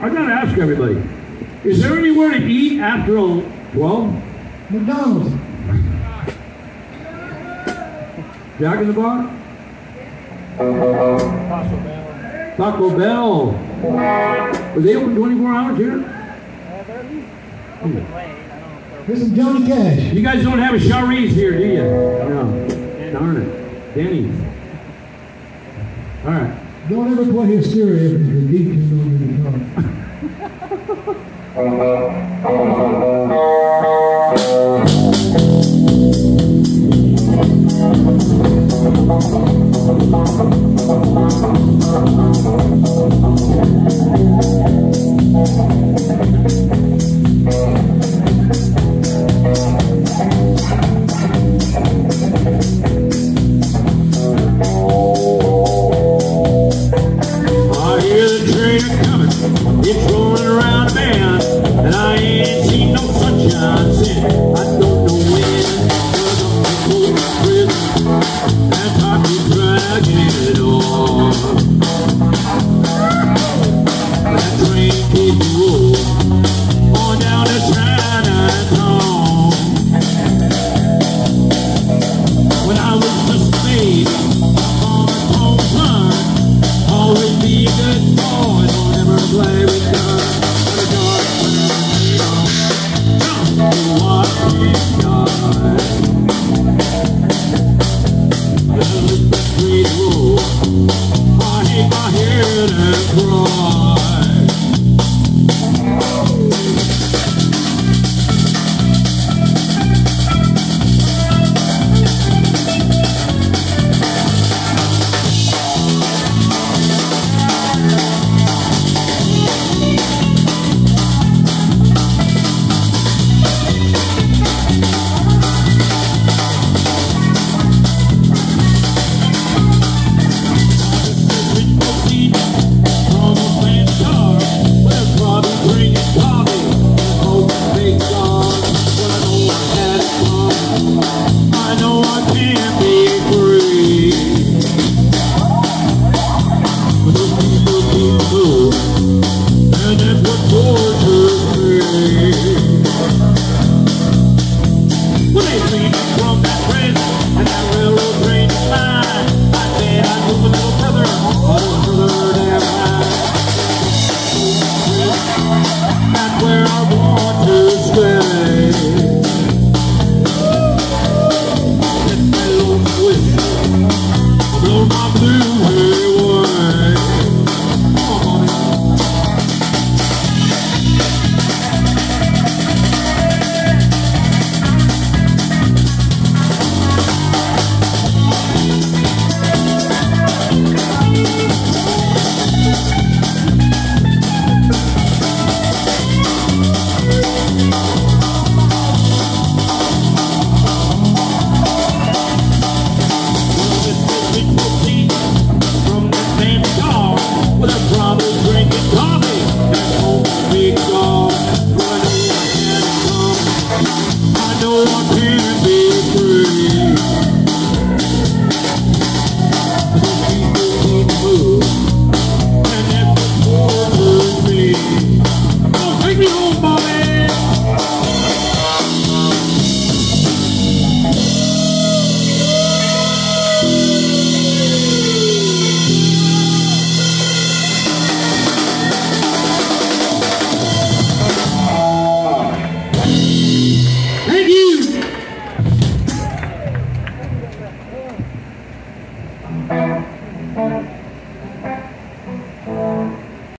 I gotta ask everybody, is there anywhere to eat after 12? McDonald's. Jack in the Box? Taco Bell. Are they open 24 hours here? Here's some Johnny Cash. You guys don't have a Shari's here, do you? No. Darn it. Denny's. All right. Don't ever play Hysteria if it's repeating on the It's rolling around a bend, and I ain't seen no sunshine since. I don't know when, but I'm cold as prison, and I keep dragging it on. That train keeps rolling on down to Chinatown. When I was just a baby, on my home son, always be a good boy. Play with guns, but a dark what we've got. There's a street road, I hate my head and cry. Thank you.